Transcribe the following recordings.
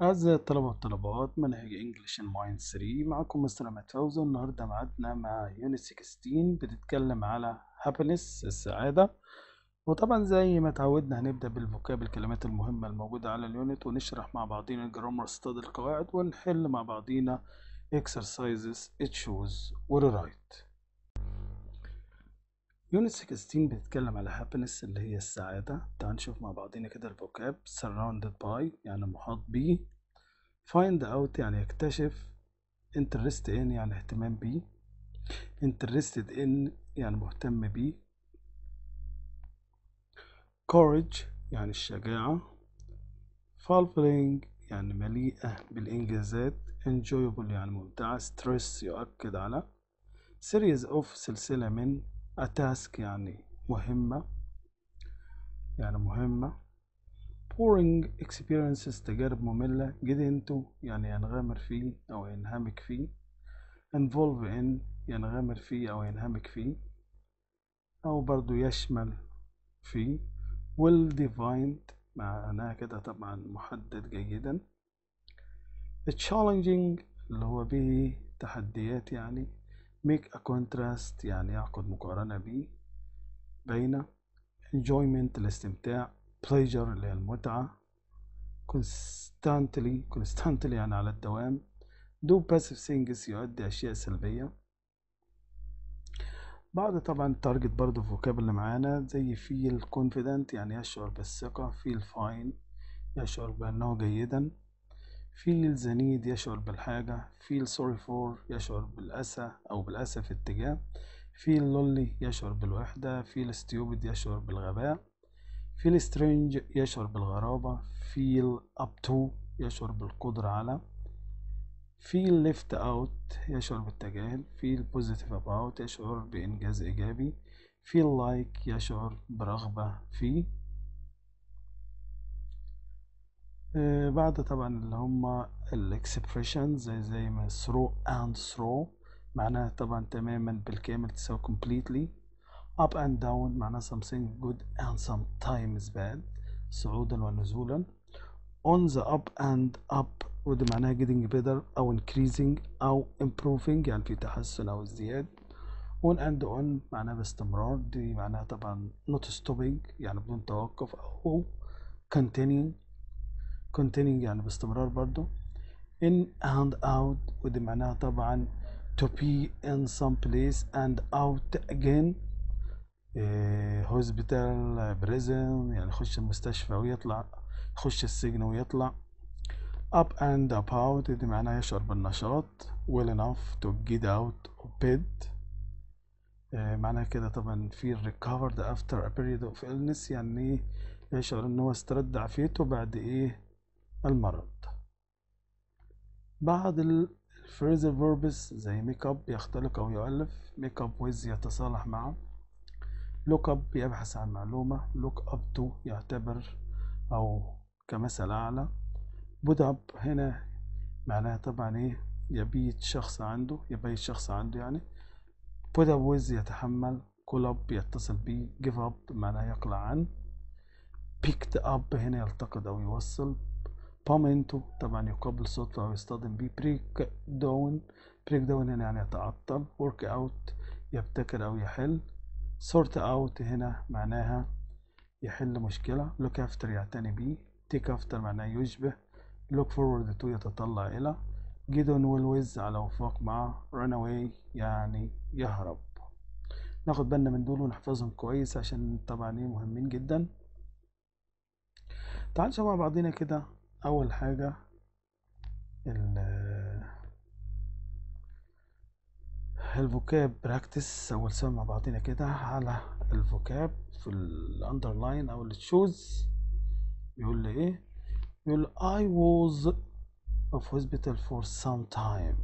أعزائي الطلبة والطلبات، منهج انجلش ان مايند 3 معكم مستر أحمد فوزي. النهاردة معادنا مع يونت 16 بتتكلم على happiness السعادة. وطبعا زي ما اتعودنا هنبدأ بالفوكاب الكلمات المهمة الموجودة على اليونت، ونشرح مع بعضينا الجرامر ستادي القواعد، ونحل مع بعضينا exercises choose وريرايت. يونت 16 بتتكلم على happiness اللي هي السعادة. تعال نشوف مع بعضينا كده الفوكاب. surrounded by يعني محاط بيه. find out يعني يكتشف. interest in يعني اهتمام بيه. interested in يعني مهتم بيه. courage يعني الشجاعة. fulfilling يعني مليئة بالإنجازات. enjoyable يعني ممتعة. stress يؤكد على. series of سلسلة من. a task يعني مهمة. boring experiences تجارب مملة. get into يعني ينغمر فيه أو ينهمك فيه. involve in ينغمر فيه أو ينهمك فيه أو برضو يشمل فيه. well defined معناها كده طبعا محدد جيدا. challenging اللي هو به تحديات يعني. make a contrast يعني يعقد مقارنة به بين. enjoyment الاستمتاع. pleasure اللي هي المتعة. constantly يعني على الدوام. do passive things يؤدي أشياء سلبية. بعد طبعا التارجت برضو الفوكاب اللي معانا زي feel confident يعني يشعر بالثقة. feel fine يشعر بأنه جيدا. feel the need يشعر بالحاجة. feel sorry for يشعر بالأسى أو بالأسى في اتجاه. feel lonely يشعر بالوحدة. feel stupid يشعر بالغباء. feel strange يشعر بالغرابة. feel up to يشعر بالقدرة على. feel left out يشعر بالتجاهل. feel positive about يشعر بإنجاز إيجابي. feel like يشعر برغبة فيه. بعد طبعا اللي هما الاكسبريشن زي ما through and through معناها طبعا تماما بالكامل تساوي completely. up and down معناها something good and sometimes bad صعودا ونزولا. on the up and up وده معناها getting better أو increasing أو improving يعني في تحسن أو ازدياد. on and on معناها باستمرار، دي معناها طبعا not stopping يعني بدون توقف أو continuing يعني باستمرار برضو. in and out ودي معناها طبعا to be in some place and out again. hospital prison يعني يخش المستشفى ويطلع، يخش السجن ويطلع. up and about دي معناها يشعر بالنشاط. well enough to get out of bed معناها كده طبعا في recovered after a period of illness يعني يشعر ان هو استرد عافيته بعد المرض. بعد phrasal verbs زي make up يختلق أو يؤلف. make up with يتصالح معه. look up يبحث عن معلومة. look up to يعتبر أو كمثل أعلى. put up هنا معناها طبعا يبيت شخص عنده يعني. put up with يتحمل. call up يتصل بيه. give up معناها يقلع عن. picked up هنا يلتقط أو يوصل. pump into طبعا يقابل صوته أو يصطدم بيه. break down هنا يعني يتعطل. work out يبتكر أو يحل. sort out هنا معناها يحل مشكلة. look after يعتني بيه. take after معناه يشبه. look forward to يتطلع إلى. get on well with على وفاق مع. run away يعني يهرب. ناخد بالنا من دول ونحفظهم كويس عشان طبعا مهمين جدا. تعال نشوف مع بعضنا كده. أول حاجة الفوكاب براكتس. أول سؤال مع بعضنا كده على الفوكاب في الأندرلاين أو التشوز. بيقول لي إيه؟ بيقول I was of hospital for some time.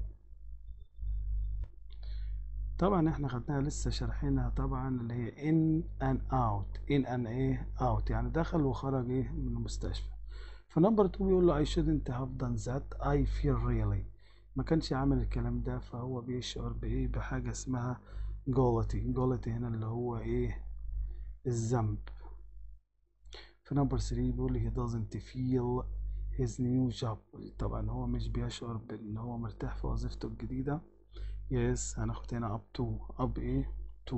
طبعا احنا خدناها لسه شارحينها طبعا اللي هي in and out. in and out يعني دخل وخرج من المستشفى. فنمبر 2 بيقول له I shouldn't have done that I feel really. ما كانش عامل الكلام ده فهو بيشعر بحاجة اسمها guilty هنا اللي هو الذنب. في نمبر 3 بيقول he doesn't feel his new job. طبعا هو مش بيشعر بان هو مرتاح في وظيفته الجديدة. yes هناخد هنا up to up ايه to.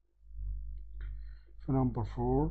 في number 4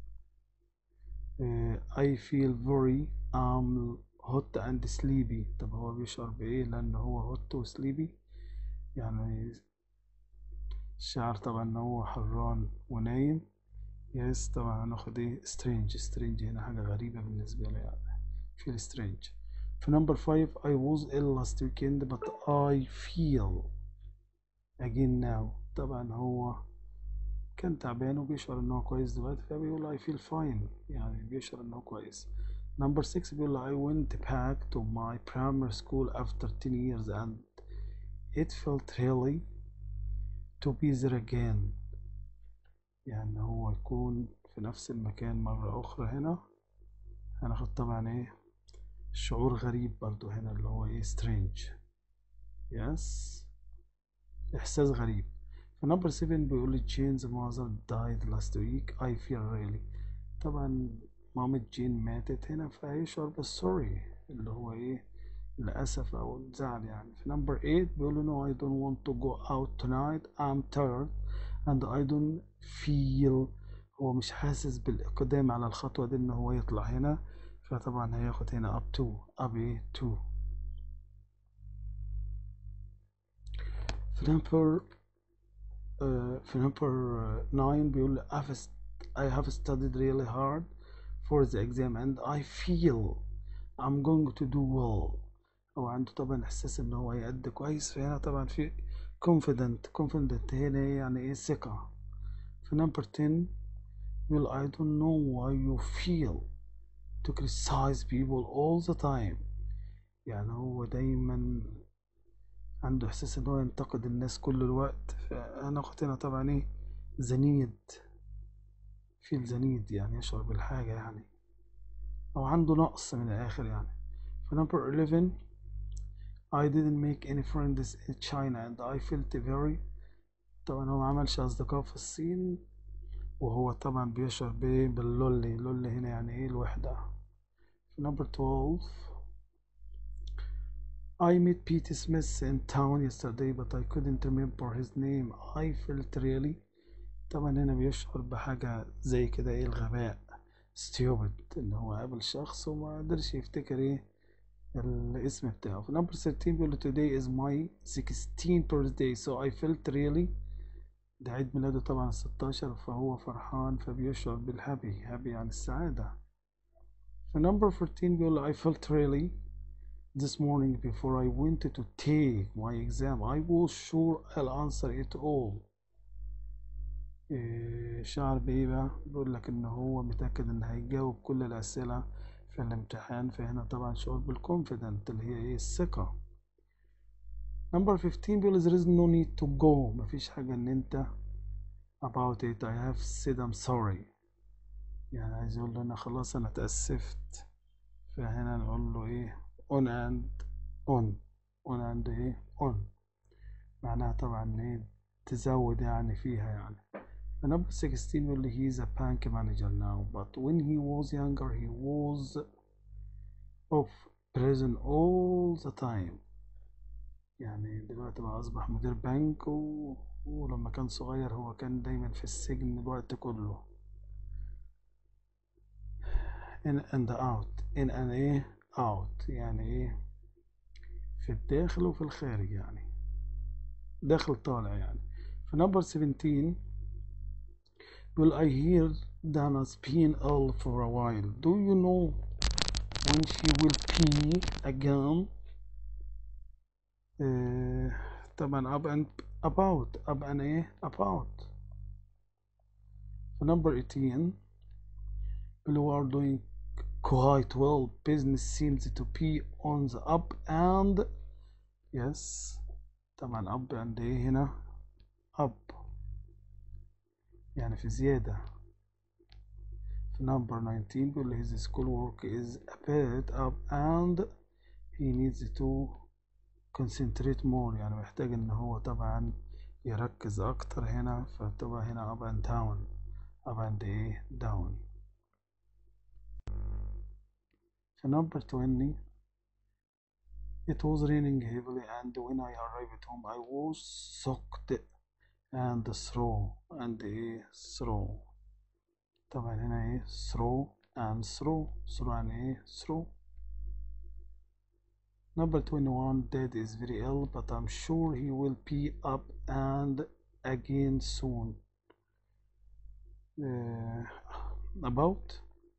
I feel very hot and sleepy. طب هو بيشعر بايه؟ لان هو hot و sleepy يعني الشعر طبعا ان هو حران ونايم. يس طبعا هناخد ايه strange هنا حاجة غريبة بالنسبة لي يعني feel strange. في number 5 I was ill last weekend but I feel again now. طبعا هو كان تعبان وبيشعر ان هو كويس دلوقتي فبيقول I feel fine يعني بيشعر ان هو كويس. number 6 بيقول I went back to my primary school after 10 years and it felt really to be there again. يعني هو يكون في نفس المكان مرة أخرى. هنا هناخد طبعا ايه شعور غريب برضو هنا اللي هو ايه strange. yes إحساس غريب. في number 7 بيقول لي Jane's mother died last week I feel really. طبعا مامة جين ماتت هنا فهيشعر بالسوري اللي هو ايه الأسف أو الزعل يعني. في number 8 بيقول له no I don't want to go out tonight I'm tired and I don't feel. هو مش حاسس بالإقدام على الخطوة دي إن هو يطلع هنا فطبعا هياخد هنا up to up ايه to. في number 9 بيقول I have studied really hard for the exam and I feel I'm going to do well. هو عنده طبعا إحساس إن هو هيأدي كويس فهنا طبعا في confident هنا يعني إيه ثقة. في number 10 بيقول I don't know why you feel to criticize people all the time. يعني هو دايما عنده إحساس إن هو ينتقد الناس كل الوقت. فهناخد هنا طبعا إيه زنيد feel زنيد يعني يشعر بالحاجة يعني أو عنده نقص من الآخر يعني. في number 11 I didn't make any friends in China and I felt very. طبعا هو معملش أصدقاء في الصين وهو طبعا بيشعر باللولي. لولي هنا يعني إيه الوحدة. في number 12 I met Pete Smith in town yesterday but I couldn't remember his name I felt really. طبعا هنا بيشعر بحاجة زي كده ايه الغباء stupid ان هو قابل شخص وما قدرش يفتكر ايه الاسم بتاعه. في number 13 بيقول today is my 16th birthday so I felt really. ده عيد ميلاده طبعا 16 فهو فرحان فبيشعر بالهابي يعني السعادة. في number 14 بيقول I felt really this morning before I went to take my exam I was sure I'll answer it all. شعر بإيه بقى؟ بيقول لك إن هو متأكد إن هيجاوب كل الأسئلة في الامتحان فهنا طبعا شعور بالconfident اللي هي إيه الثقة. number 15 بيقول there is no need to go. مفيش حاجة إن أنت about it I have said I'm sorry. يعني عايز يقول له أنا خلاص أنا اتأسفت. فهنا نقول له إيه on and إيه on معناها طبعا إيه تزود يعني فيها يعني. number 16 بيقول لي he is a bank manager now but when he was younger he was of prison all the time. يعني دلوقتي بقى أصبح مدير بنك ولما كان صغير هو كان دايما في السجن الوقت كله. in and out in and ايه out يعني ايه في الداخل وفي الخارج يعني داخل طالع يعني. في number 17 Will I hear Dana's been ill for a while. Do you know when she will pee again? طبعا up and ايه about. number 18 Blue are doing quite well. Business seems to be on the up and yes طبعا up and ايه هنا up يعني في زيادة. في number 19 بيقول his school work is a bit up and he needs to concentrate more. يعني محتاج ان هو طبعا يركز اكتر هنا فتبقى هنا up and down up and ايه down. في number 20 it was raining heavily and when I arrived home I was soaked and throw. طبعا هنا ايه throw and throw يعني ايه throw. Number 21 Dad is very ill but I'm sure he will be up and again soon. About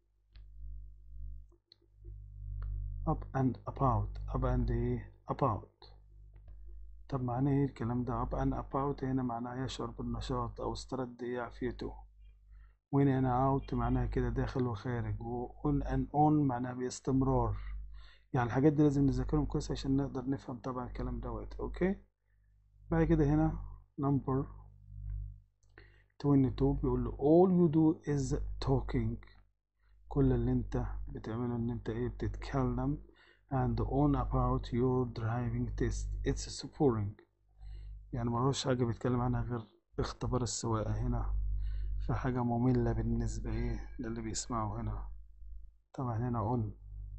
up and ايه about. طب معناه ايه الكلام ده؟ up and about هنا معناه يشعر بالنشاط او استرد ايه عافيته. وين هنا out معناها كده داخل وخارج، و on and on معناها باستمرار. يعني الحاجات دي لازم نذاكرهم كويس عشان نقدر نفهم طبعا الكلام دوت. اوكي. بعد كده هنا number 22 بيقول له all you do is talking. كل اللي انت بتعمله ان انت ايه بتتكلم and on about your driving test it's boring. يعني ملوش حاجة بيتكلم عنها غير اختبار السواقة هنا، فحاجة مملة بالنسبة ايه للي بيسمعوا هنا. طبعا هنا on.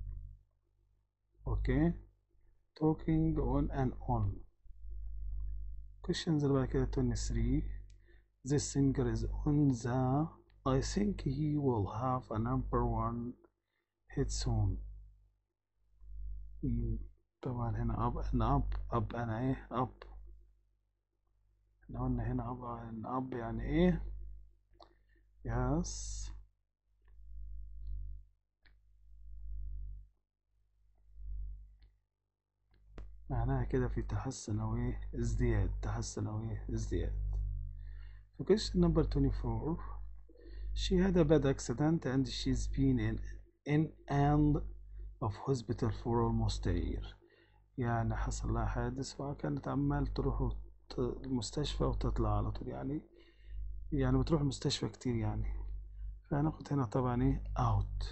اوكي talking on and on. questions اللي بعد كده 23 this singer is on the I think he will have a number one hit soon. طبعا هنا up انا ايه up. احنا قلنا هنا up يعني ايه yes معناها كده في تحسن او ايه ازدياد، تحسن او ايه ازدياد. في question number 24 she had a bad accident and she's been in and of hospital for almost a year. يعني حصل لها حادث وكانت عمال تروح المستشفى وتطلع على طول، يعني بتروح المستشفى كتير يعني. فهناخد هنا طبعا ايه out،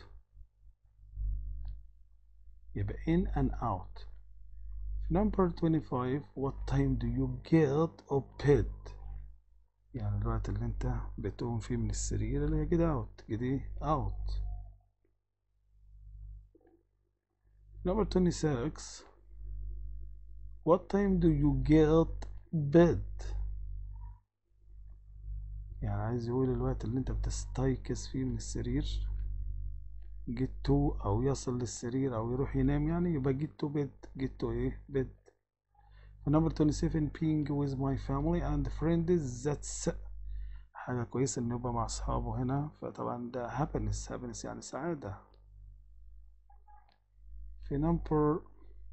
يبقى in and out. number 25 what time do you get up bed؟ يعني الوقت اللي انت بتقوم فيه من السرير اللي هي get out، get ايه out. number 26 what time do you get bed؟ يعني عايز يقول الوقت اللي انت بتستيقظ فيه من السرير get to او يصل للسرير او يروح ينام، يعني يبقى get to bed، get to ايه bed. number 27 being with my family and friends that's حاجة كويسة إنه يبقى مع أصحابه هنا، فطبعا ده happiness يعني سعادة. في number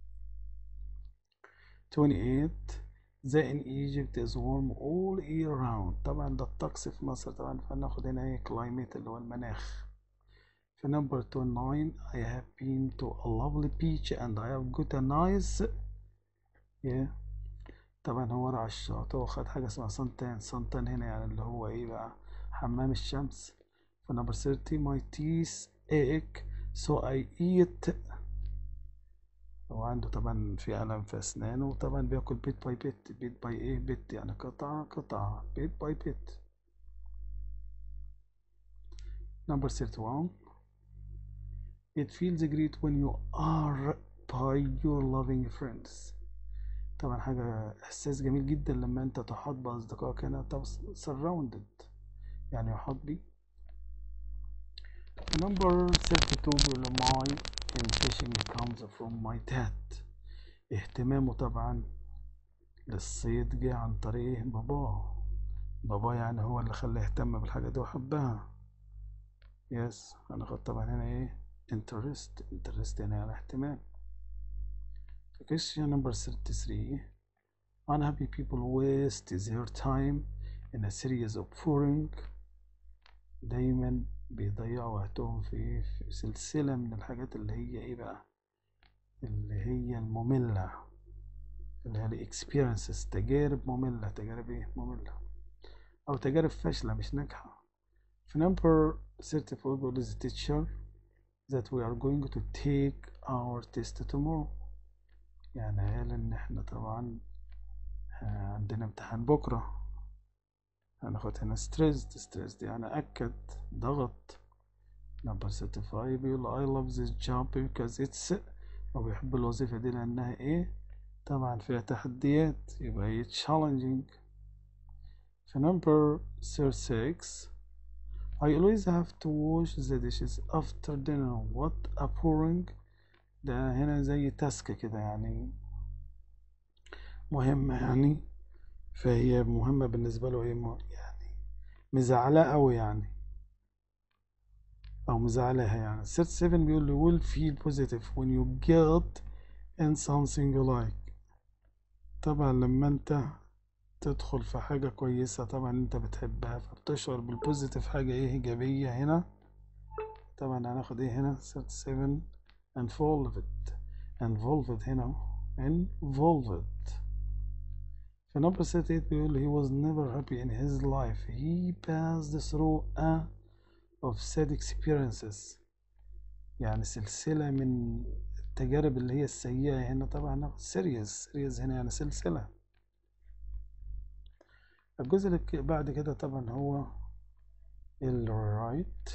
28 the in Egypt is warm all year round. طبعا ده الطقس في مصر طبعا، فناخد هنا ايه climate اللي هو المناخ. في number 29 I have been to a lovely beach and I have got a nice طبعا هو راح الشاطئ وخد حاجة اسمها سنتان هنا يعني اللي هو ايه بقى حمام الشمس. في number 30 my teeth ache so I eat. هو عنده طبعا في ألم في أسنانه وطبعا بياكل بيت باي بيت، بيت باي ايه بيت يعني قطعة بيت باي بيت. number 31 it feels great when you are by your loving friends. طبعا حاجة إحساس جميل جدا لما أنت تحاط بأصدقائك هنا، طب surrounded يعني يحاط بي. number 32 بيقول my in fishing comes from my dad. اهتمامه طبعا للصيد جه عن طريق باباه يعني هو اللي خلاه يهتم بالحاجة دي وحبها. يس هناخد طبعا هنا ايه interest هنا يعني اهتمام. question number 33 unhappy people waste their time in a series of boring. دايما بيضيعوا وقتهم في سلسلة من الحاجات اللي هي ايه بقى اللي هي المملة، اللي هي experiences تجارب مملة، تجارب ايه مملة او تجارب فاشلة مش ناجحة. في number 34 بيقول is the teacher that we are going to take our test tomorrow. يعني قال ان احنا طبعا عندنا امتحان بكرة. هناخد هنا stressed يعني أكد ضغط number 35 بيقول I love this job because it's، هو بيحب الوظيفة دي لأنها إيه؟ طبعا فيها تحديات، يبقى هي challenging. في number 36 I always have to wash the dishes after dinner. What a boring. ده هنا زي تاسك كده يعني، مهمة يعني، فهي مهمة بالنسبة له، هي يعني مزعلاه أوي يعني، أو مزعلاها يعني. 37 بيقول لي will feel positive when you get in something you like. طبعا لما انت تدخل في حاجة كويسة طبعا انت بتحبها، فبتشعر بالبوزيتيف، حاجة ايه إيجابية هنا. طبعا هناخد ايه هنا 37 involved. involved هنا involved. في number 38 بيقول he was never happy in his life. He passed through a of sad experiences. يعني سلسلة من التجارب اللي هي السيئة هنا. طبعا هناخد series هنا يعني سلسلة. الجزء اللي بعد كده طبعا هو الرايت.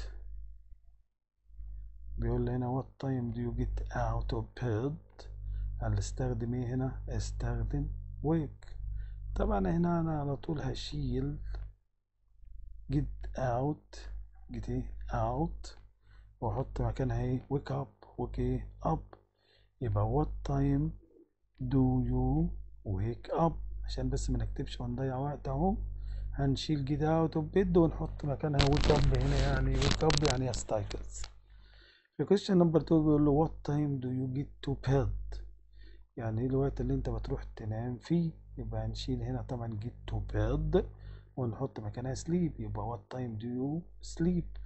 بيقول لي هنا what time do you get out of bed. هل استخدم ايه هنا؟ استخدم wake. طبعا هنا انا على طول هشيل get out، get ايه out، واحط مكانها ايه wake up، wake ايه up. يبقى what time do you wake up، عشان بس ما نكتبش ونضيع وقت اهو. هنشيل get out of bed ونحط مكانها wake up هنا، يعني wake up يعني يستيقظ. في question number 2 بيقول له what time do you get to bed، يعني ايه الوقت اللي انت بتروح تنام فيه. يبقى هنشيل هنا طبعا get to bed ونحط مكانها sleep، يبقى what time do you sleep.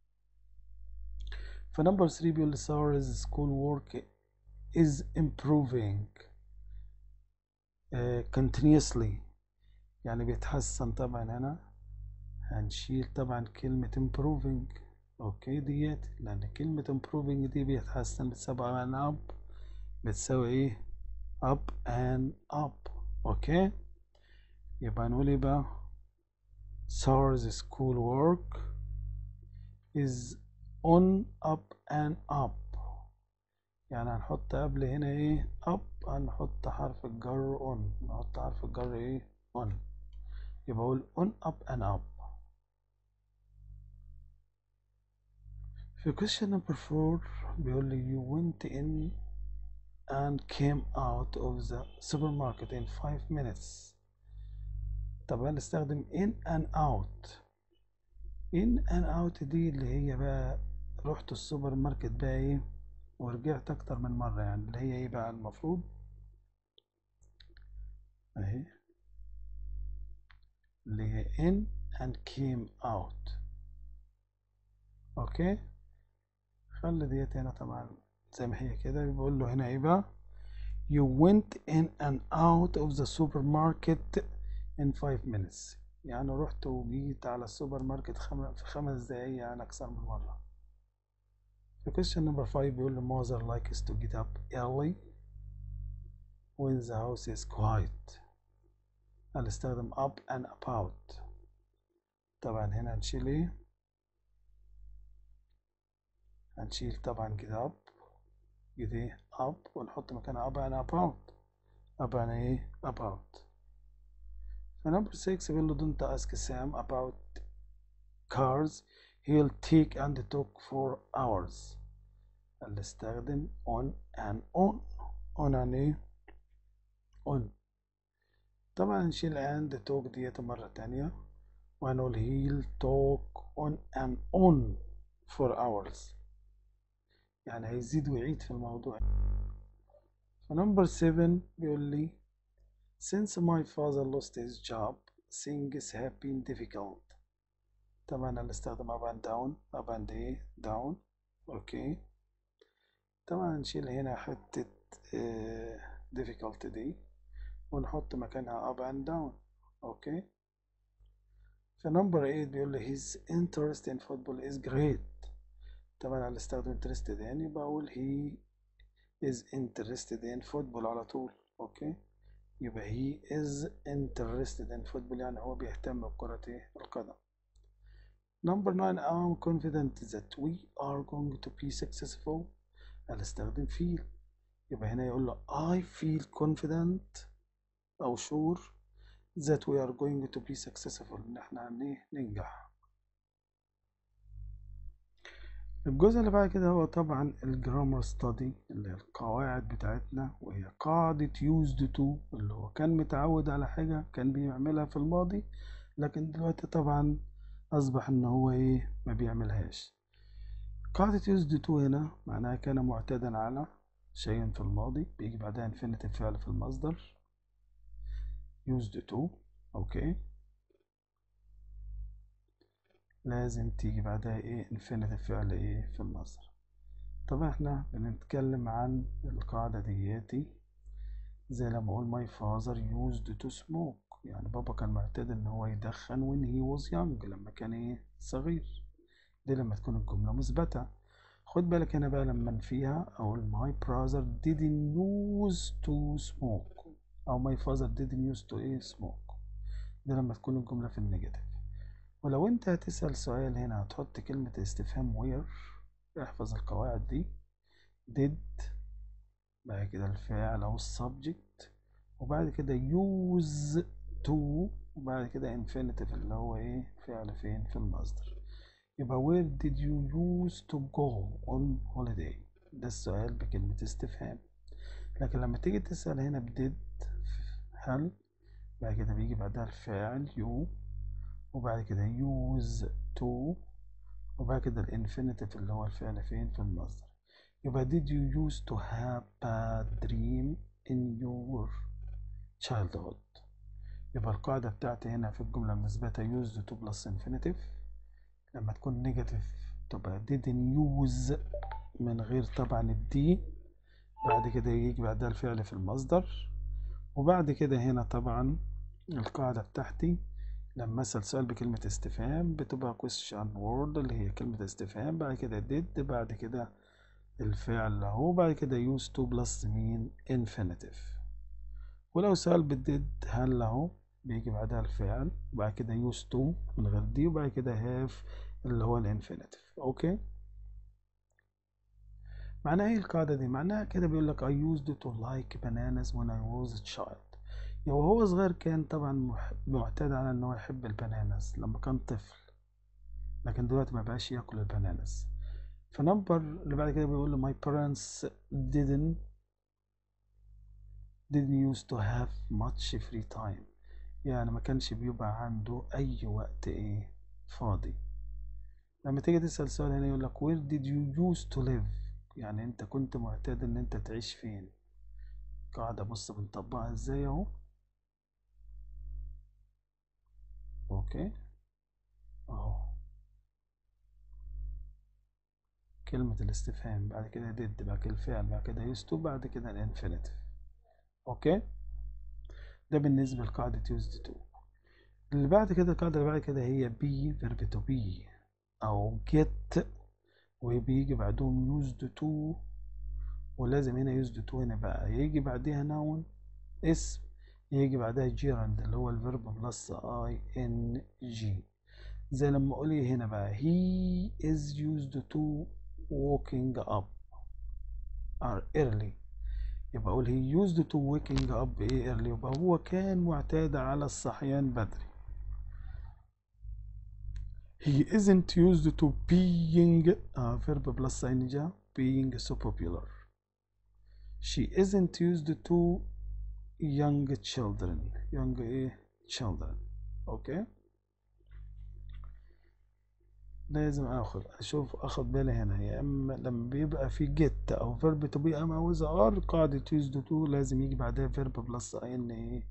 في number 3 بيقول لي Sarah's school work is improving continuously، يعني بيتحسن. طبعا هنا هنشيل طبعا كلمة improving، اوكي ديت، لان كلمة improving دي بيتحسن بتساوي an up، بتساوي ايه up and up. اوكي، يبقى نقول ايه بقى Sarah's school work is on up and up، يعني هنحط قبل هنا ايه up، هنحط حرف الجر on، نحط حرف الجر ايه on، يبقى اقول on up and up. في question number 4 بيقول لي you went in and came out of the supermarket in 5 minutes. طب هنستخدم in and out. in and out دي اللي هي بقى رحت السوبر ماركت بقى ايه ورجعت اكتر من مرة، يعني اللي هي ايه بقى المفروض اهي اللي هي in and came out. اوكي، خلي ديت هنا طبعا زي ما هي كده. بيقول له هنا ايه بقى you went in and out of the supermarket in 5 minutes، يعني رحت وجيت على السوبر ماركت في 5 دقايق، يعني أكثر من مرة. في question number 5 بيقول لي mother likes to get up early when the house is quiet. هنستخدم up and about. طبعا هنا هنشيل ايه؟ هنشيل طبعا get up، get ايه up، ونحط مكانها up and about. up and ايه about. في number 6 بيقول له don't ask Sam about cars he'll take and talk for hours. هنستخدم on and on. on and ايه on. طبعا نشيل and talk ديت مرة تانية وهنقول he'll talk on and on for hours، يعني هيزيد ويعيد في الموضوع. فنمبر 7 بيقول لي since my father lost his job things have been difficult. طبعا هنستخدم up and down، up and ايه down. اوكي، طبعا نشيل هنا حتة difficult دي ونحط مكانها up and down. اوكي، في نمبر 8 بيقول لي his interest in football is great. طبعا هنستخدم interested يعني بقول he is interested in football على طول. اوكي، يبقى he is interested in football يعني هو بيهتم بكرة ايه القدم. Number 9 I'm confident that we are going to be successful. هنستخدم feel. يبقى هنا يقول له I feel confident أو sure that we are going to be successful، إن إحنا ننجح. الجزء اللي بعد كده هو طبعا الجرامر ستادي، اللي هي القواعد بتاعتنا، وهي قاعدة used to، اللي هو كان متعود على حاجة كان بيعملها في الماضي، لكن دلوقتي طبعا أصبح إن هو ما بيعملهاش. قاعدة used to هنا معناها كان معتادا على شيء في الماضي، بيجي بعدها infinitive فعل في المصدر used to. أوكي، لازم تيجي بعدها infinitive فعل في المصدر. طبعا احنا بنتكلم عن القاعدة دياتي زي لما اقول my father used to smoke، يعني بابا كان معتاد ان هو يدخن when he was young، لما كان صغير. دي لما تكون الجملة مثبتة. خد بالك هنا بقى لما نفيها اقول my brother didn't use to smoke، او my father didn't use to smoke. دي لما تكون الجملة في النيجاتيف. ولو انت هتسأل سؤال هنا هتحط كلمة استفهام where. احفظ القواعد دي. did، بعد كده الفاعل أو السبجكت، وبعد كده use to، وبعد كده infinitive اللي هو فعل فين في المصدر. يبقى where did you use to go on holiday؟ ده السؤال بكلمة استفهام. لكن لما تيجي تسأل هنا بديد هل، بعد كده بيجي بعدها الفاعل you، وبعد كده use to، وبعد كده الانفينيتيف اللي هو الفعل فين في المصدر. يبقى did you used to have bad dream in your childhood؟ يبقى القاعدة بتاعتي هنا في الجملة المثبتة used to plus infinitive. لما تكون negative تبقى didn't use من غير طبعا الدي، بعد كده يجي بعدها الفعل في المصدر. وبعد كده هنا طبعا القاعدة بتاعتي لما أسأل سؤال بكلمة استفهام بتبقى question word اللي هي كلمة استفهام، بعد كده did، بعد كده الفعل اهو، بعد كده used to plus مين infinitive. ولو سؤال بالديد هل اهو بيجي بعدها الفعل، وبعد كده used to من غير دي، وبعد كده have اللي هو الانفينيتيف. اوكي، معناها ايه القاعدة دي؟ معناها كده بيقول لك I used to like bananas when I was a child. يعني وهو صغير كان طبعا معتاد على ان هو يحب البنانس لما كان طفل، لكن دلوقتي ما بقاش ياكل البنانس. فنمبر اللي بعد كده بيقول له my parents didn't used to have much free time، يعني ما كانش بيبقى عنده اي وقت فاضي. لما تيجي تسأل سؤال هنا يقول لك where did you used to live؟ يعني انت كنت معتاد ان انت تعيش فين. قاعدة بص بنطبقها ازاي اهو. اوكي اهو، كلمة الاستفهام بعد كده did، بعد كده الفعل، بعد كده used to، بعد كده الانفينيتيف. اوكي، ده بالنسبة لقاعدة used to. اللي بعد كده القاعدة اللي بعد كده هي be verb to be أو get، وبيجي بعدهم used to، ولازم هنا used to هنا بقى يجي بعدها noun اسم، يجي بعدها gerund اللي هو الفيرب بلس ing. زي لما أقول هنا بقى he is used to waking up early، يبقى أقول he used to waking up early، يبقى هو كان معتاد على الصحيان بدري. He isn't used to being verb plus ing being so popular. She isn't used to young children children. اوكي، لازم اخد بالي هنا، يا اما لما بيبقى في get او verb to be ام او ار قاعدة used to لازم يجي بعدها verb plus ing.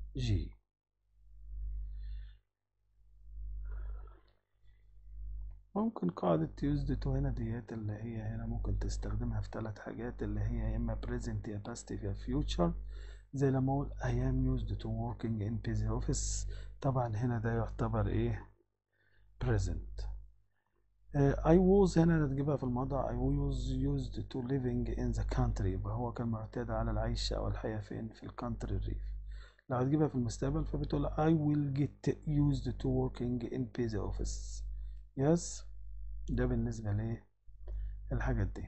ممكن قاعدة used to هنا ديت اللي هي هنا ممكن تستخدمها في 3 حاجات، اللي هي يا إما present يا past يا future. زي لما أقول I am used to working in busy office، طبعا هنا ده يعتبر present. I was هنا تجيبها في الماضي I was used to living in the country، يبقى هو كان معتاد على العيش أو الحياة فين في الكانتري الريف. لو هتجيبها في المستقبل فبتقول I will get used to working in busy office، يس. ده بالنسبة ليه الحاجات دي.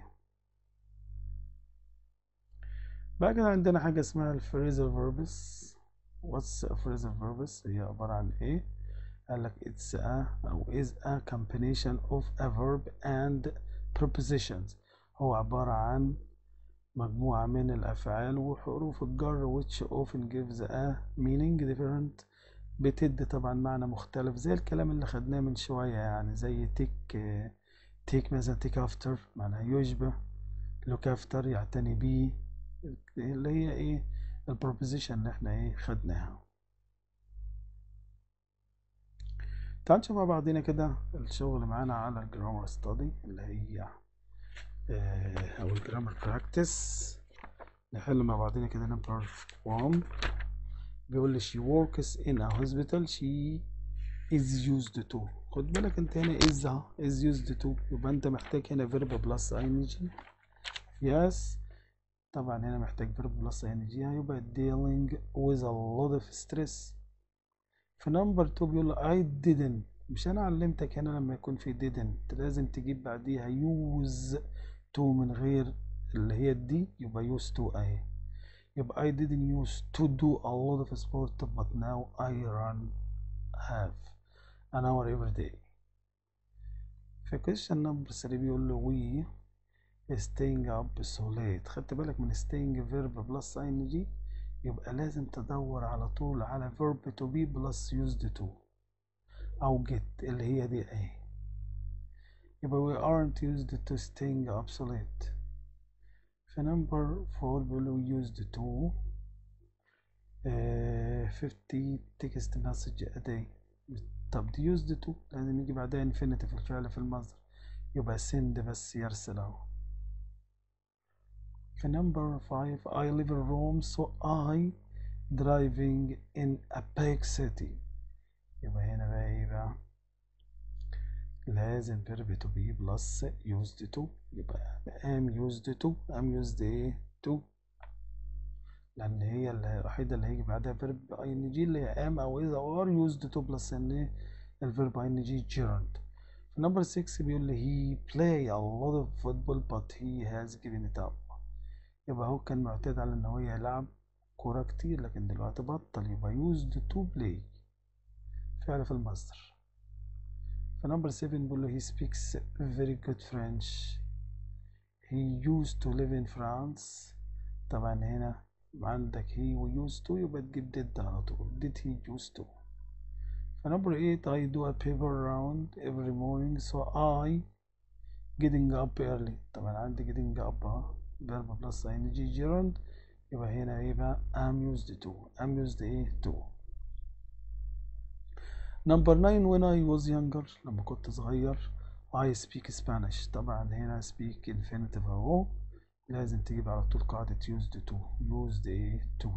بعد كده عندنا حاجة اسمها الفريزل فيربس. what's a phrasal verbs؟ هي عبارة عن ايه؟ قال لك it's a أو is a combination of a verb and prepositions. هو عبارة عن مجموعة من الأفعال وحروف الجر which often gives a meaning different. بتدي طبعا معنى مختلف زي الكلام اللي خدناه من شوية، يعني زي take مثلا take after معناها يشبه، look after يعتني بيه، اللي هي ايه البروبوزيشن اللي احنا ايه خدناها. تعال نشوف مع بعضنا كده الشغل معانا على الجرامر ستادي اللي هي او الجرامر براكتس. نحل مع بعضنا كده نمبر 1. بيقول لي she works in a hospital she is used to. خد بالك انت هنا is used to، يبقى انت محتاج هنا verb plus ing. yes. طبعا هنا محتاج verb plus ing هيبقى dealing with a lot of stress. في نمبر 2 بيقول I didn't، مش انا علمتك هنا لما يكون في didn't لازم تجيب بعديها use to من غير اللي هي دي، يبقى used to اهي. يبقى I didn't used to do a lot of sport but now I run half an hour every day. في question number 3 بيقول له we staying up so late. خدت بالك من staying verb plus ing، يبقى لازم تدور على طول على verb to be plus used to أو get اللي هي دي اهي. يبقى we aren't used to staying up so late. في number 4 بيقول we used to 50 text message a day. طب دي used to لازم يجي بعدها infinitive الفعل في المصدر، يبقى send بس يرسل اهو. في number 5 I live in Rome so I driving in a big city. يبقى هنا بقى ايه بقى؟ لازم verb to be plus used to، يبقى am used to am used ايه to، لأن هي الوحيدة اللي هيجي بعدها verb ing اللي هي am أو is أو are used to plus إن إيه الverb ing gerund. في number 6 بيقول لي he play a lot of football but he has given it up. يبقى هو كان معتاد على إن هو يلعب كورة كتير لكن دلوقتي بطل، يبقى used to play فعل في المصدر. في number 7 بيقول له he speaks very good French. he used to live in France. طبعا هنا عندك he و used to يبقى تجيب did على طول. did he used to. في number 8 I do a paper round every morning so I getting up early. طبعا عندي getting up verb plus ing gerund، يبقى هنا يبقى am used to am used ايه to. number 9 when I was younger لما كنت صغير I speak Spanish. طبعا هنا speak infinitive اهو، لازم تجيب على طول قاعدة used to used ايه to.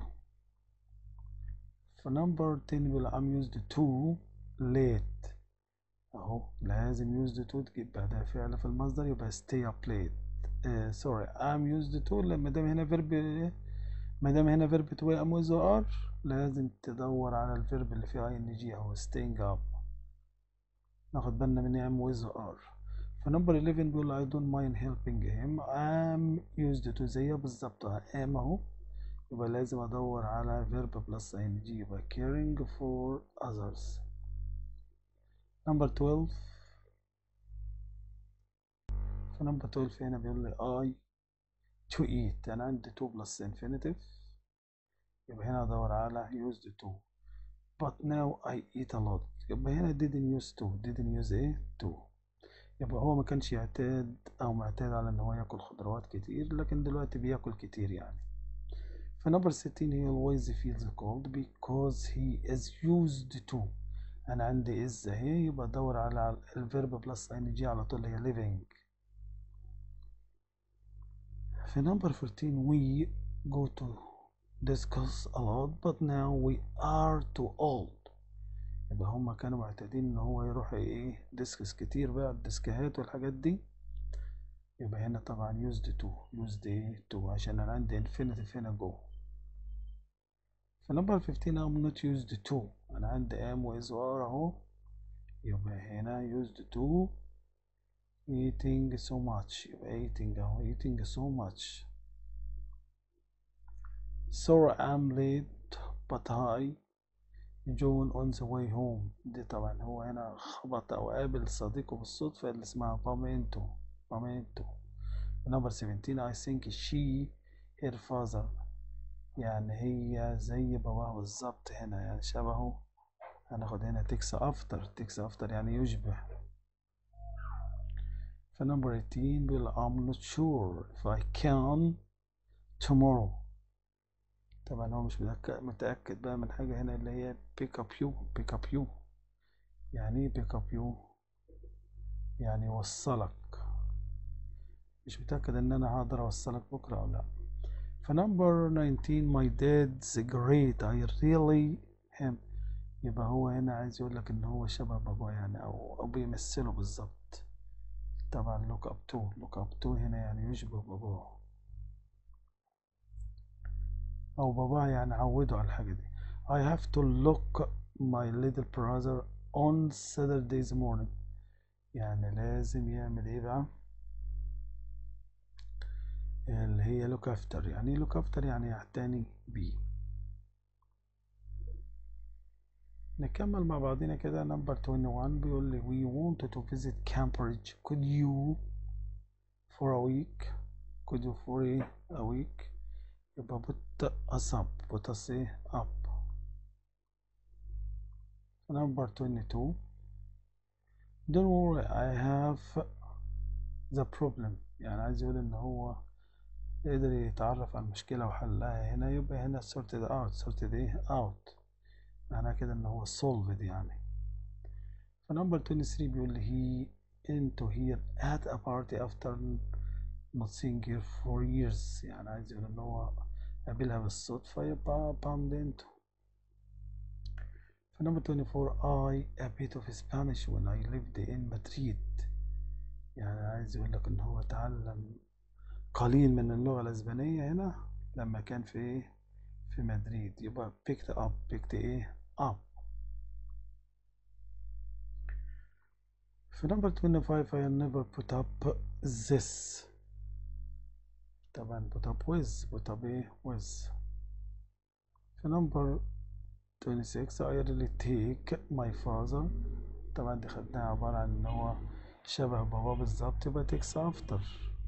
في number 10 بيقول I'm used to late اهو، لازم used to تجيب بعدها فعل في المصدر يبقى stay up late. sorry I'm used to لما دام هنا verb، ما دام هنا verb to am with are لازم تدور على الفيرب اللي فيه ing اهو staying up. ناخد بالنا من am with are. في number 11 بيقول I don't mind helping him I'm used to زيها بالظبط am اهو، يبقى لازم ادور على verb plus ing يبقى caring for others. number 12 في number 12 هنا بيقول لي I to eat، انا عندي to plus infinitive يبقى هنا ادور على used to but now I eat a lot. يبقى هنا didn't use to didn't use ايه to، يبقى هو ما كانش يعتاد او معتاد على ان هو ياكل خضروات كتير لكن دلوقتي بياكل كتير يعني. في number 16 he always feels cold because he is used to. انا عندي is اهي يبقى ادور على الفيرب بلس ing على طول هي living. في number 14 we go to discuss a lot but now we are too old. يبقى هما كانوا معتادين ان هو يروح ايه ديسكس كتير بقى الديسكات والحاجات دي، يبقى هنا طبعا used to used ايه to عشان انا عندي infinitive هنا go. في number 15 I'm not used to، انا عندي am و is و are اهو، يبقى هنا used to eating so much، يبقى eating أهو eating so much. Sorry I'm late but I John on the way home. دي طبعا هو هنا خبط أو قابل صديقه بالصدفة اللي اسمها بامينتو. Number 17 I think she her father، يعني هي زي باباه بالظبط هنا، يعني شبهه. هناخد هنا takes after يعني يشبه. فنمبر 18 بيقول I'm not sure if I can tomorrow. طبعا هو مش متأكد بقى من حاجة هنا اللي هي pick up you يعني ايه pick up you؟ يعني يوصلك، مش متأكد ان انا هقدر اوصلك بكرة او لا. فنمبر 19 my dad's great I really him، يبقى هو هنا عايز يقول لك ان هو شبه بابا يعني او بيمثله بالظبط. طبعا look up to هنا يعني يشبه باباه او باباه، يعني عوده على الحاجة دي. I have to look my little brother on Saturdays morning، يعني لازم يعمل ايه بقى؟ اللي هي look after، يعني look after يعني يعتني بيه. نكمل مع بعضنا كده. نمبر 21 بيقول لي we wanted to visit Cambridge could you for a week، could you for a week، يبقى put us up. نمبر 22 don't worry I have the problem، يعني عايز يقول ان هو قدر يتعرف على المشكلة وحلها هنا، يبقى هنا sorted out معناه كده ان هو solved يعني. فنمبر 23 بيقول لي he into here at a party after not seeing her for years، يعني عايز يقول ان هو قابلها بالصدفة، يبقى bumped into. فنمبر 24 I a bit of Spanish when I lived in Madrid، يعني عايز يقول لك ان هو اتعلم قليل من اللغة الاسبانية هنا لما كان في مدريد، يبقى picked up. في نمبر 25 I never put up this، طبعا put up with. في نمبر 26 I really take my father، طبعا دي خدناها عبارة عن ان هو شبه بابا بالظبط، يبقى takes after.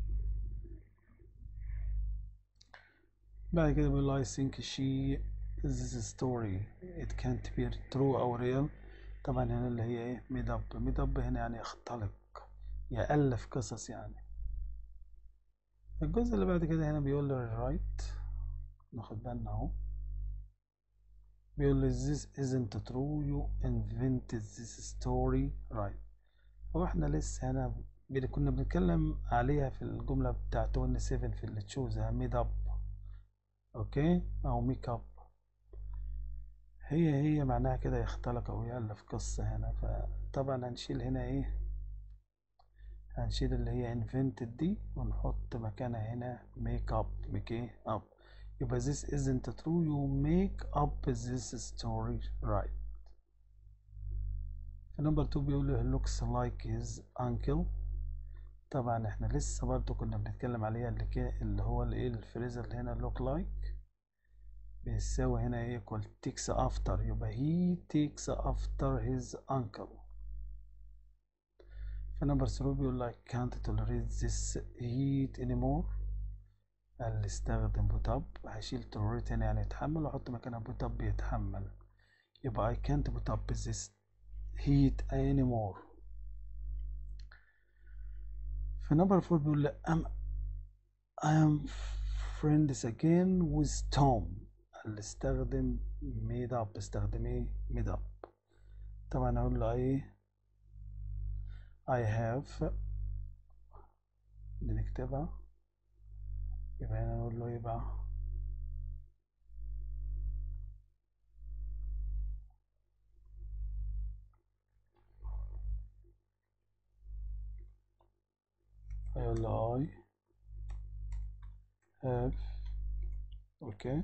بعد كده بيقول I think she this story it can't be true or real، طبعا هنا اللي هي ايه made up هنا يعني يختلق يألف قصص يعني. الجزء اللي بعد كده هنا بيقول له right، ناخد بالنا اهو، بيقول له this isn't true you invented this story right. هو احنا لسه هنا كنا بنتكلم عليها في الجملة بتاعت 27 في اللي تشوزها made up، اوكي، او ميك اب، هي معناها كده يختلق او يألف قصة هنا. فطبعا هنشيل هنا ايه، هنشيل اللي هي invented دي ونحط مكانها هنا make up. يبقى this isn't true you make up this story right. في نمبر 2 بيقول له looks like his uncle، طبعا احنا لسه برضو كنا بنتكلم عليها اللي هو الايه الفريز اللي هنا look like بيساوي هنا ايه equal takes after، يبقى he takes after his uncle. في نمبر 3 بيقول like can't tolerate this heat anymore، اللي استخدم put up هشيل tolerate هنا يعني يتحمل واحط مكانها put up بيتحمل، يبقى I can't put up this heat anymore. في نمبر 4 بيقول لي I am friends again with Tom، اللي استخدم made up استخدم ايه made up. طبعا اقول له ايه I have بنكتبها، يبقى هنا نقول له ايه بقى هيقول له I have okay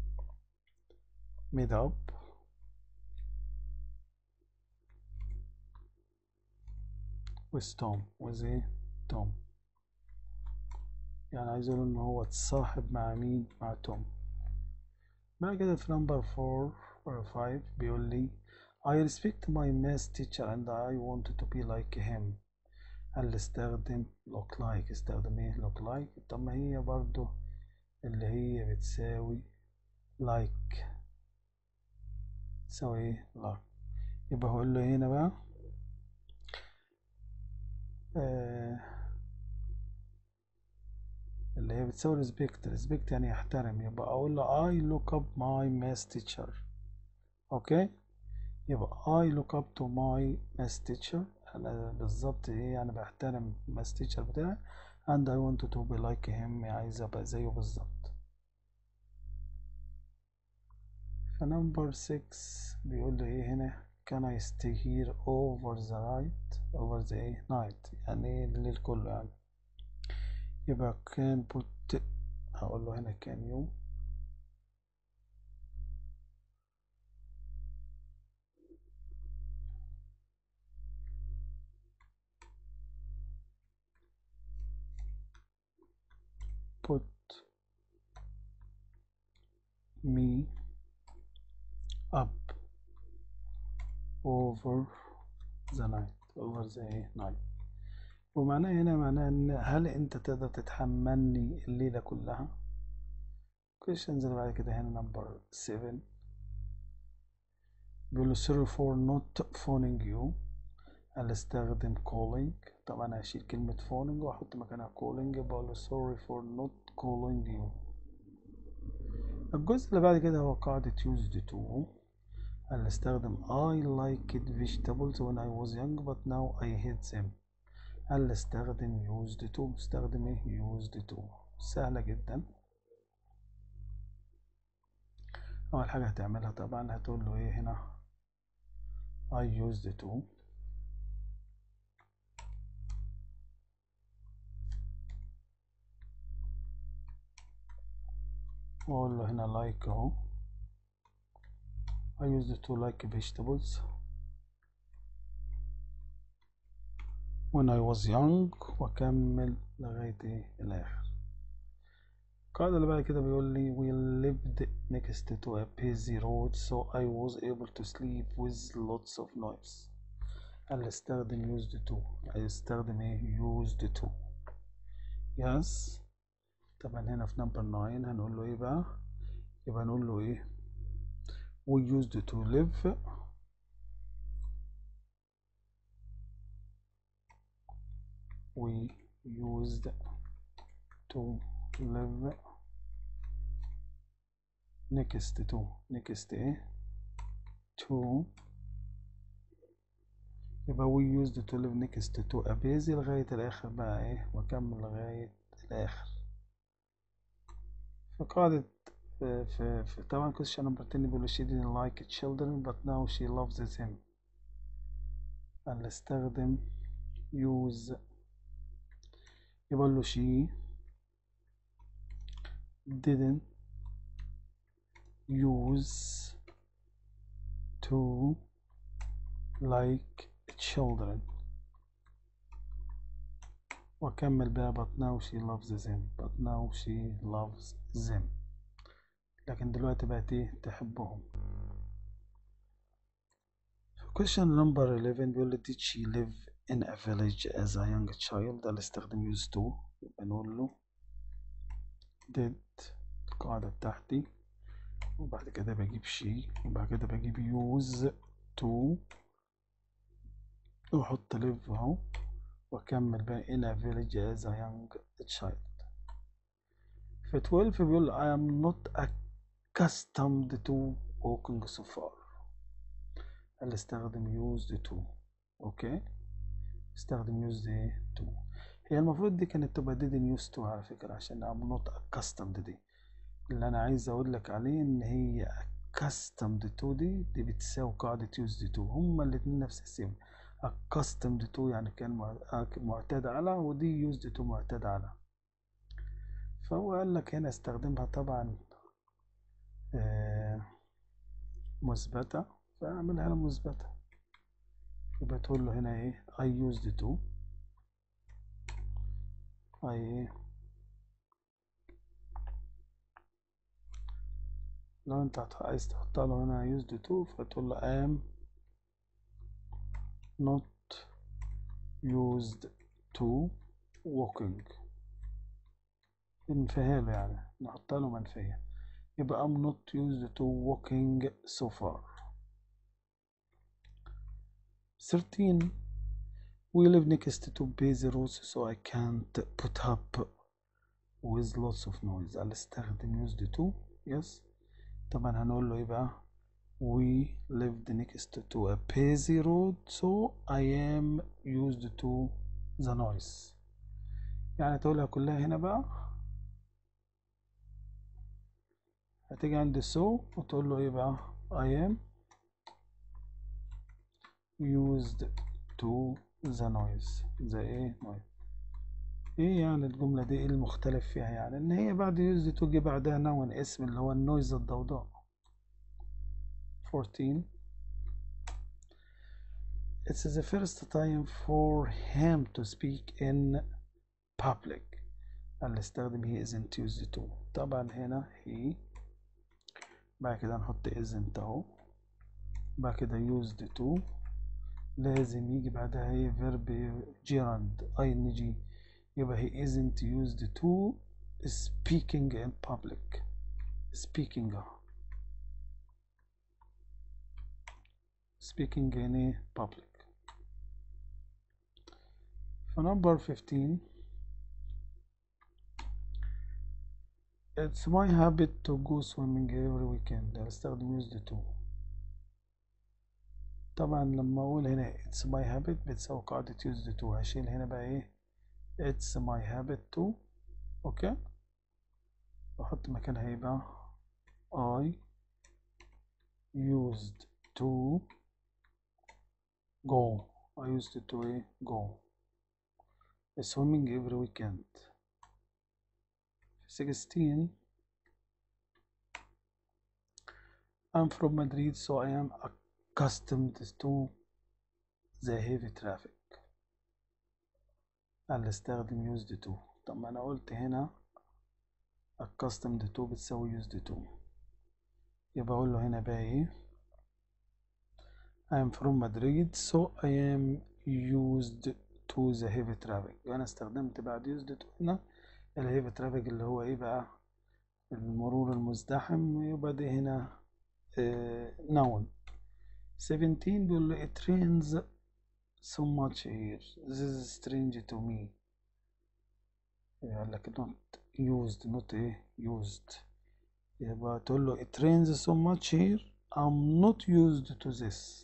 made up with Tom with ايه توم، يعني عايز اقول ان هو اتصاحب مع مين، مع توم. بعد كده في نمبر 4 or 5 بيقول لي I respect my math teacher and I wanted to be like him. قال لي استخدم look like. استخدم ايه look like؟ طب ما هي برضو اللي هي بتساوي like، تساوي ايه like. يبقى هقول له هنا بقى آه اللي هي بتساوي respect يعني يحترم، يبقى اقول له I look up my math teacher. اوكي، يبقى I look up to my math teacher. أنا بالظبط إيه يعني بحترم math teacher بتاعي and I want to be like him. عايز أبقى زيه بالظبط. فنمبر 6 بيقول لي إيه هنا can I stay here over the night over the إيه night، يعني إيه الليل كله يعني. يبقى can put، هقول له هنا can you put me up over the night over the إيه night. ومعناه هنا معناه ان هل انت تقدر تتحملني الليلة كلها. questions اللي بعد كده هنا نمبر 7 بيقول له sorry for not phoning you. قال استخدم calling. طبعا هشيل كلمة phoning واحط مكانها calling، بقول له sorry for not calling you. الجزء اللي بعد كده هو قاعدة used to. قال استخدم I liked vegetables when I was young but now I hate them. قال استخدم used to. استخدم ايه used to. سهلة جدا. أول حاجة هتعملها طبعا هتقول له إيه هنا I used to، وأقول له هنا like أهو I used to like vegetables when I was young، وأكمل لغاية إيه الآخر. القاعدة اللي بعد كده بيقول لي we lived next to a busy road so I was able to sleep with lots of noise. قال استخدم used to. هيستخدم إيه used to. yes. طبعا هنا في نمبر 9 هنقول له إيه بقى، يبقى نقول له إيه we used to live we used to live next to next ايه to، يبقى we used to live next to a busy لغاية الآخر بقى ايه، وأكمل لغاية الآخر. فقاعدة في طبعا question number 10 بيقول she didn't like children but now she loves them. اللي استخدم use، يقول له she didn't use to like children، وأكمل بقى but now she loves them but now she loves them. لكن دلوقتي بقت ايه تحبهم. question number 11 بيقول لي did she live in a village as a young child. ده اللي استخدم used to، يبقى نقول له did القاعدة بتاعتي، وبعد كده بجيب she، وبعد كده بجيب use to، وأحط live اهو، وأكمل بقى in a village as a young child. في 12 بيقول I am not accustomed to walking so far. اللي استخدم used to. اوكي، استخدم used to. هي المفروض دي كانت تبقى didn't used to على فكرة، عشان I'm not accustomed دي. اللي انا عايز اقول لك عليه ان هي accustomed to دي بتساوي قاعدة used to، هما الاتنين نفس السيم. accustomed to يعني كان معتاد على، ودي used to معتاد على. فهو قال لك هنا استخدمها طبعا مثبتة، فاعملها له مثبتة. يبقى تقول له هنا ايه I used to ايه لو انت عايز تحط له هنا used to فتقول له am not used to walking، ننفيها له يعني نحط له منفية، يبقى I'm not used to walking so far. 13 we live next to busy roads so I can't put up with lots of noise. قال استخدم used to. yes طبعا هنقول له ايه بقى we lived next to a busy road so I am used to the noise. يعني تقولها كلها هنا بقى، هتيجي عند so وتقول له ايه بقى I am used to the noise. زي ايه noise. ايه يعني الجملة دي ايه المختلف فيها؟ يعني ان هي بعد used to جه بعدها noun اسم اللي هو النويز الضوضاء. 14 it's the first time for him to speak in public. اللي استخدم he isn't used to. طبعا هنا he، بعد كده نحط isn't اهو، بعد كده used to لازم يجي بعدها ايه verb gerund ing، يبقى he isn't used to speaking in public. speaking speaking in a public. For number 15 it's my habit to go swimming every weekend. استخدم used to. طبعا لما اقول هنا it's my habit بتساوي قاعدة used to، هشيل هنا بقى ايه it's my habit to. اوكي واحط مكانها ايه بقى I used to go. I used to ايه go swimming every weekend. 16 I'm from Madrid so I am accustomed to the heavy traffic. اللي استخدم used to. طب ما انا قلت هنا accustomed to بتساوي used to، يبقى اقول له هنا بقى ايه I am from Madrid so I am used to the heavy traffic. انا استخدمت بعد used to هنا ال heavy traffic اللي هو ايه بقى المرور المزدحم، يبقى دي هنا noun. 17 بيقول له it rains so much here this is strange to me. قال لك not used not ايه used، يبقى تقول له it rains so much here I'm not used to this.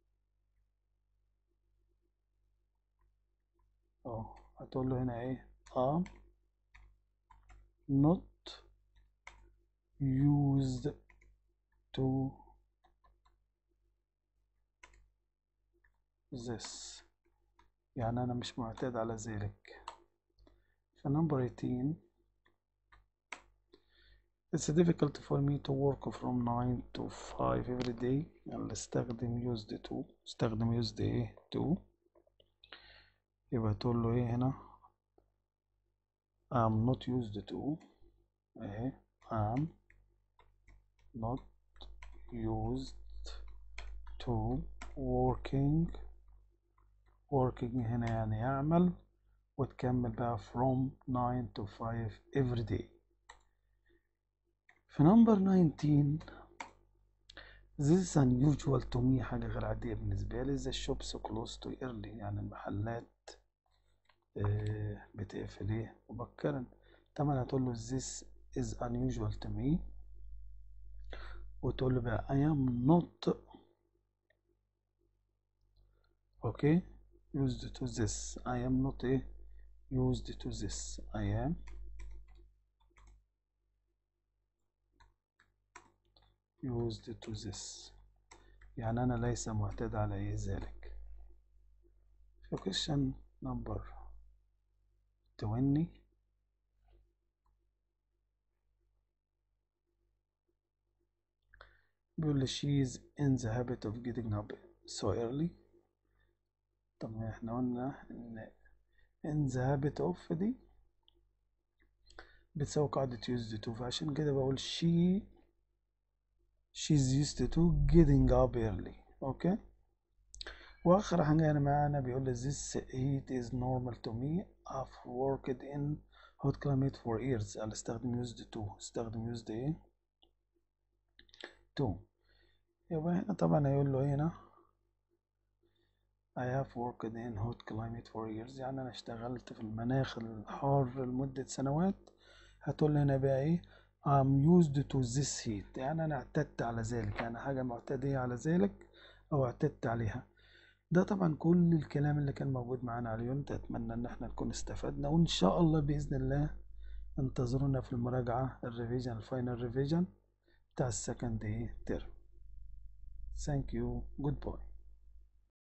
هتقول له هنا ايه I'm not used to this، يعني أنا مش معتاد على ذلك. فنمبر 18 It's difficult for me to work from 9 to 5 every day. يعني استخدم used to. استخدم used ايه to، يبقى تقول له ايه هنا I'm not used to ايه I'm not used to working هنا يعني يعمل، وتكمل بقى from 9 to 5 every day. في number 19 this is unusual to me، حاجة غير عادية بالنسبة لي. the shops close to early، يعني المحلات بتقفل ايه مبكرا. طبعا هتقول له this is unusual to me، وتقول له بقى I am not okay used to this. I am not ايه used to this. I am used to this، يعني أنا ليس معتاد على إيه ذلك. في question number 20 بيقول لي she is in the habit of getting up so early. طب احنا قلنا إن in the habit of دي بتساوي قاعدة used to، فعشان كده بقول she's used to getting up early. اوكي. واخر حاجة هنا معانا بيقول لي this heat is normal to me. I've worked in hot climate for years. قال استخدم used to، استخدم used ايه to. يبقى هنا طبعا هيقول له هنا I have worked in hot climate for years، يعني أنا اشتغلت في المناخ الحار لمدة سنوات. هتقول لي هنا بقى إيه I'm used to this heat، يعني أنا اعتدت على ذلك، يعني حاجة معتادية على ذلك أو اعتدت عليها. ده طبعا كل الكلام اللي كان موجود معانا على اليونت. أتمنى إن احنا نكون استفدنا، وإن شاء الله بإذن الله انتظرونا في المراجعة الريفيجن، الفاينل ريفيجن بتاع السكند ترم. Thank you. Goodbye.